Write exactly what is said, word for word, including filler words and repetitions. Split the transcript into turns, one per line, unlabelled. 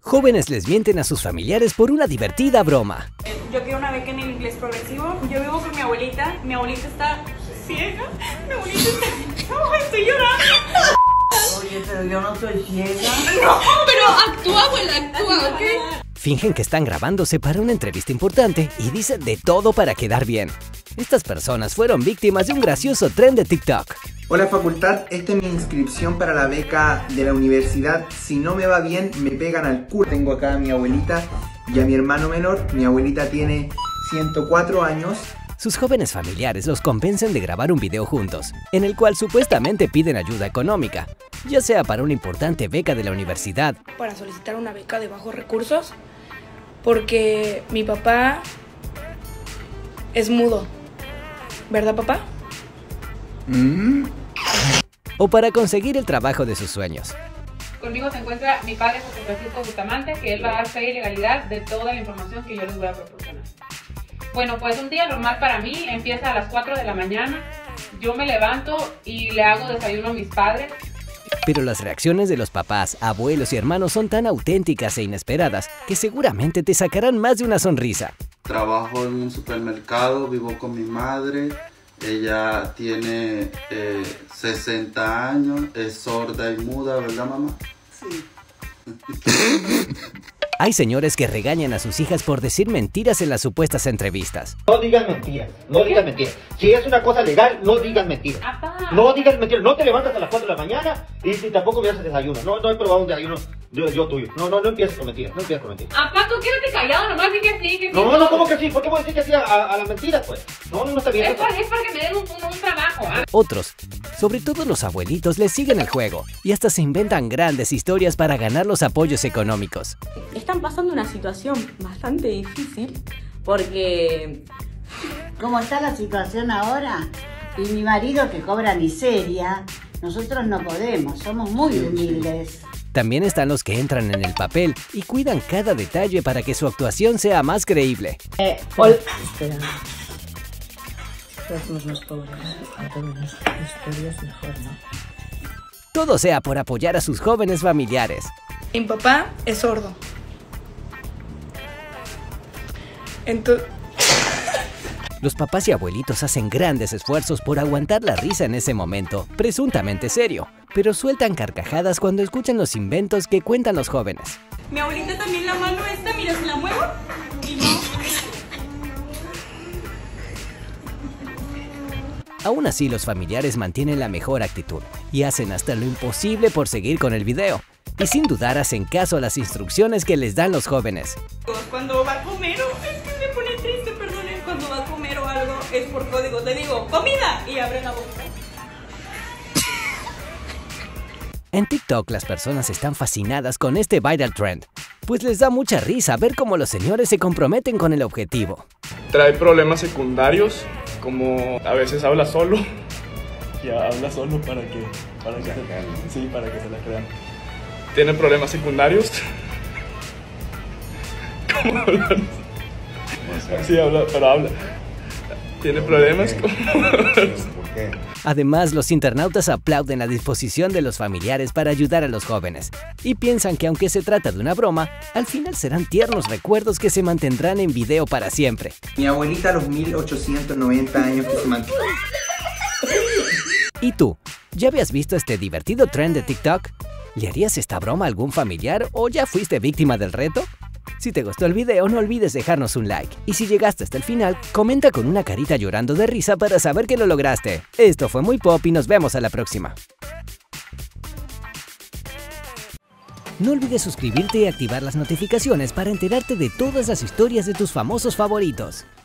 Jóvenes les mienten a sus familiares por una divertida broma.
Yo quiero una beca en el inglés progresivo. Yo vivo con mi abuelita. Mi abuelita está ciega. Mi abuelita está... No, estoy llorando.
Oye, pero yo no soy ciega.
No,
pero actúa, abuela, actúa, ¿ok?
Fingen que están grabándose para una entrevista importante y dicen de todo para quedar bien. Estas personas fueron víctimas de un gracioso tren de TikTok.
Hola facultad, esta es mi inscripción para la beca de la universidad. Si no me va bien, me pegan al culo. Tengo acá a mi abuelita y a mi hermano menor. Mi abuelita tiene ciento cuatro años.
Sus jóvenes familiares los convencen de grabar un video juntos, en el cual supuestamente piden ayuda económica, ya sea para una importante beca de la universidad.
Para solicitar una beca de bajos recursos, porque mi papá es mudo. ¿Verdad, papá?
¿Mm?
O para conseguir el trabajo de sus sueños.
Conmigo se encuentra mi padre, José Francisco Bustamante, que él va a dar fe y legalidad de toda la información que yo les voy a proporcionar. Bueno, pues un día normal para mí empieza a las cuatro de la mañana. Yo me levanto y le hago desayuno a mis padres.
Pero las reacciones de los papás, abuelos y hermanos son tan auténticas e inesperadas que seguramente te sacarán más de una sonrisa.
Trabajo en un supermercado, vivo con mi madre. Ella tiene eh, sesenta años, es sorda y muda, ¿verdad, mamá?
Sí.
Hay señores que regañan a sus hijas por decir mentiras en las supuestas entrevistas.
No digas mentiras, no digas mentiras. Si es una cosa legal, no digas mentiras.
Apá.
No digas mentiras, no te levantas a las cuatro de la mañana y si tampoco me haces desayuno. No, no he probado un desayuno yo, yo tuyo. No, no, no empieces con mentiras, no empieces con mentiras.
Apá, tú quédate callado, nomás di que sí, que sí.
No, no, ¿cómo que sí? ¿Por qué voy a decir que sí a, a, a las mentiras, pues? No, no, no está bien.
Es para, es para que me den un, un, un trabajo. ¿eh?
Otros, sobre todo los abuelitos, les siguen el juego y hasta se inventan grandes historias para ganar los apoyos económicos.
Están pasando una situación bastante difícil porque...
¿Cómo está la situación ahora? Y mi marido que cobra miseria, nosotros no podemos, somos muy humildes.
También están los que entran en el papel y cuidan cada detalle para que su actuación sea más creíble.
Eh, hola. Espera. Somos los pobres. A todas las historias mejor, ¿no?
Todo sea por apoyar a sus jóvenes familiares.
Mi papá es sordo. Entonces...
Los papás y abuelitos hacen grandes esfuerzos por aguantar la risa en ese momento, presuntamente serio, pero sueltan carcajadas cuando escuchan los inventos que cuentan los jóvenes.
Mi abuelita también la mano esta, mira, se la muevo y no.
Aún así, los familiares mantienen la mejor actitud y hacen hasta lo imposible por seguir con el video. Y sin dudar hacen caso a las instrucciones que les dan los jóvenes.
Cuando va a comer, o es que me pone triste, perdonen, cuando va a comer o algo, es por código, te digo, comida, y abre la boca.
En TikTok las personas están fascinadas con este viral trend, pues les da mucha risa ver cómo los señores se comprometen con el objetivo.
Trae problemas secundarios, como a veces habla solo, ya habla solo para que, para que, se, sí, para que se la crean. Tiene problemas secundarios. ¿Cómo hablar? Sí, habla, pero habla. Tiene problemas. ¿Por
qué? Además, los internautas aplauden la disposición de los familiares para ayudar a los jóvenes y piensan que aunque se trata de una broma, al final serán tiernos recuerdos que se mantendrán en video para siempre.
Mi abuelita a los mil ochocientos noventa años que se mantiene.
¿Y tú? ¿Ya habías visto este divertido trend de TikTok? ¿Le harías esta broma a algún familiar o ya fuiste víctima del reto? Si te gustó el video, no olvides dejarnos un like. Y si llegaste hasta el final, comenta con una carita llorando de risa para saber que lo lograste. Esto fue Muy Pop y nos vemos a la próxima. No olvides suscribirte y activar las notificaciones para enterarte de todas las historias de tus famosos favoritos.